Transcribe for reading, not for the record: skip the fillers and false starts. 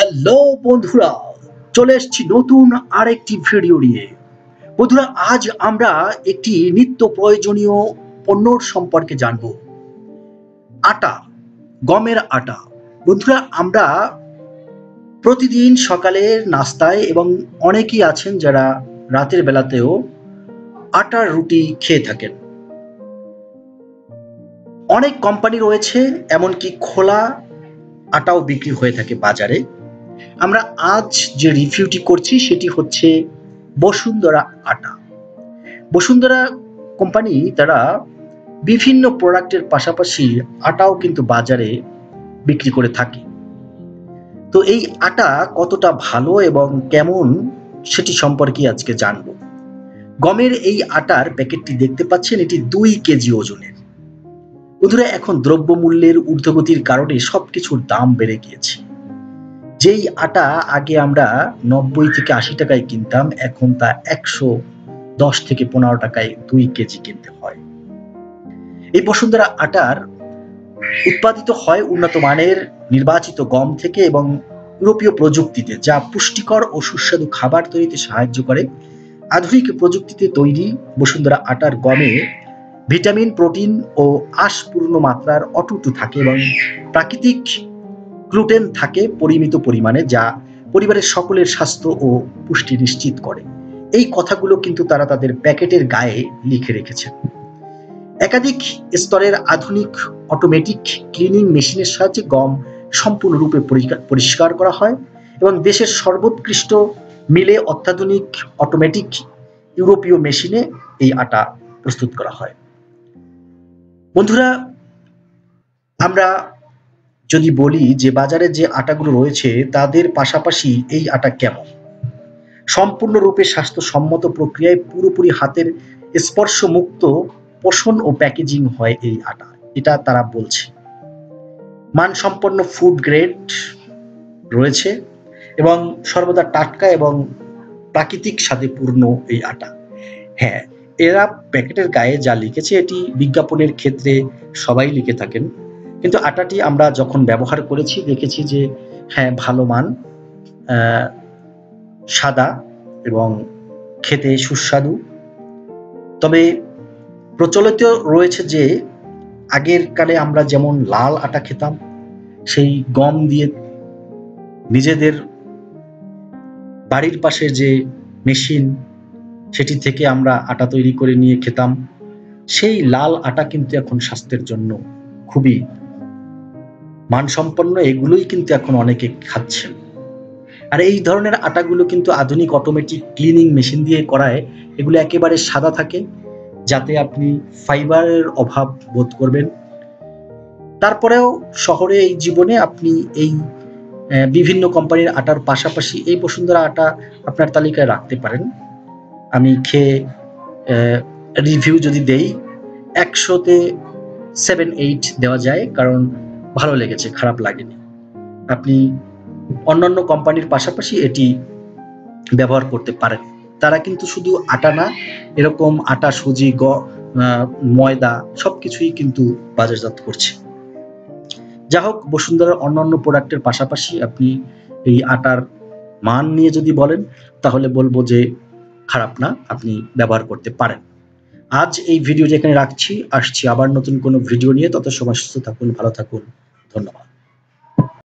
Hello বন্ধুরা, চলে এসেছি নতুন আরেকটি ভিডিও নিয়ে। বন্ধুরা, আজ আমরা একটি নিত্য প্রয়োজনীয় পণ্যর সম্পর্কে জানবো। আটা, গমের আটা। বন্ধুরা, আমরা প্রতিদিন সকালের নাস্তায় এবং অনেকেই আছেন যারা রাতের বেলাতেও আটার রুটি খেয়ে থাকেন। অনেক কোম্পানি রয়েছে, এমনকি খোলা আটাও বিক্রি হয়ে থাকে বাজারে। আমরা আজ যে রিভিউটি করছি সেটি হচ্ছে বসুন্ধরা আটা। বসুন্ধরা কোম্পানি তারা বিভিন্ন প্রোডাক্টের পাশাপাশি আটাও কিন্তু বাজারে বিক্রি করে থাকে। তো এই আটা কতটা ভালো এবং কেমন সেটি সম্পর্কে আজকে জানব। গমের এই আটার প্যাকেটটি দেখতে পাচ্ছেন, এটি 2 কেজি ওজনের। বন্ধুরা, এখন দ্রব্যমূল্যের ঊর্ধ্বগতির কারণে সবকিছুর দাম বেড়ে গিয়েছে। যেই আটা আগে আমরা 90 থেকে 80 টাকায় কিনতাম, এখন তা 110 থেকে 15 টাকায় 2 কেজি কিনতে হয়। এই বসুন্ধরা আটার উৎপাদিত হয় উন্নত মানের নির্বাচিত গম থেকে এবং ইউরোপীয় প্রযুক্তিতে, যা পুষ্টিকর ও সুস্বাদু খাবার তৈরিতে সাহায্য করে। আধুনিক প্রযুক্তিতে তৈরি বসুন্ধরা আটার গমে ভিটামিন, প্রোটিন ও আঁশপূর্ণ মাত্রার অটুট থাকে এবং প্রাকৃতিক গ্লুটেন থাকে পরিমিত পরিমাণে, যা পরিবারের সকলের স্বাস্থ্য ও পুষ্টি নিশ্চিত করে। এই কথাগুলো কিন্তু তারা তাদের প্যাকেটের গায়ে লিখে রেখেছে। একাধিক স্তরের আধুনিক অটোমেটিক ক্লিনিং মেশিনের সাহায্যে গম সম্পূর্ণরূপে পরিষ্কার করা হয় এবং দেশের সর্বোৎকৃষ্ট মিলে অত্যাধুনিক অটোমেটিক ইউরোপীয় মেশিনে এই আটা প্রস্তুত করা হয়। বন্ধুরা, আমরা যদি বলি যে বাজারে যে আটাগুলো রয়েছে তাদের পাশাপাশি এই আটা কেমন, সম্পূর্ণরূপে স্বাস্থ্যসম্মত প্রক্রিয়ায় পুরোপুরি হাতের স্পর্শমুক্ত পোষণ ও প্যাকেজিং হয় এই আটা, এটা তারা বলছে। মানসম্পন্ন ফুড গ্রেড রয়েছে এবং সর্বদা টাটকা এবং প্রাকৃতিক স্বাদে পূর্ণ এই আটা। হ্যাঁ, এরা প্যাকেটের গায়ে যা লিখেছে এটি বিজ্ঞাপনের ক্ষেত্রে সবাই লিখে থাকেন, কিন্তু আটাটি আমরা যখন ব্যবহার করেছি দেখেছি যে হ্যাঁ, ভালো মান, সাদা এবং খেতে সুস্বাদু। তবে প্রচলিত রয়েছে যে আগের কালে আমরা যেমন লাল আটা খেতাম, সেই গম দিয়ে নিজেদের বাড়ির পাশে যে মেশিন সেটি থেকে আমরা আটা তৈরি করে নিয়ে খেতাম, সেই লাল আটা কিন্তু এখন স্বাস্থ্যের জন্য খুবই মানসম্পন্ন। এগুলোই কিন্তু এখন অনেকে খাচ্ছেন। আর এই ধরনের আটাগুলো কিন্তু আধুনিক অটোমেটিক ক্লিনিং মেশিন দিয়ে করায় এগুলো একেবারে সাদা থাকে, যাতে আপনি ফাইবারের অভাব বোধ করবেন। তারপরেও শহরে এই জীবনে আপনি এই বিভিন্ন কোম্পানির আটার পাশাপাশি এই বসুন্ধরা আটা আপনার তালিকায় রাখতে পারেন। আমি খেয়ে রিভিউ যদি দেই, 100-তে 7-8 দেওয়া যায়, কারণ ভালো লেগেছে, খারাপ লাগেনি। আপনি অন্যান্য কোম্পানির পাশাপাশি এটি ব্যবহার করতে পারেন। তারা কিন্তু শুধু আটা না, এরকম আটা, সুজি, ময়দা সবকিছুই কিন্তু বাজারজাত করছে। যা হোক, বসুন্ধরার অন্যান্য প্রোডাক্টের পাশাপাশি আপনি এই আটার মান নিয়ে যদি বলেন তাহলে বলবো যে খারাপ না, আপনি ব্যবহার করতে পারেন। আজ এই ভিডিও যেখানে রাখছি, আসছি আবার নতুন কোনো ভিডিও নিয়ে। তত সময় সুস্থ থাকুন, ভালো থাকুন, ধন্যবাদ।